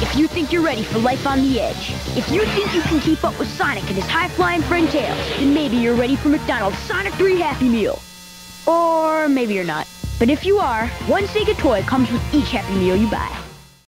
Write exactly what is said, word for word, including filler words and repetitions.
If you think you're ready for life on the edge, if you think you can keep up with Sonic and his high-flying friend Tails, then maybe you're ready for McDonald's Sonic three Happy Meal. Or maybe you're not. But if you are, one Sega toy comes with each Happy Meal you buy.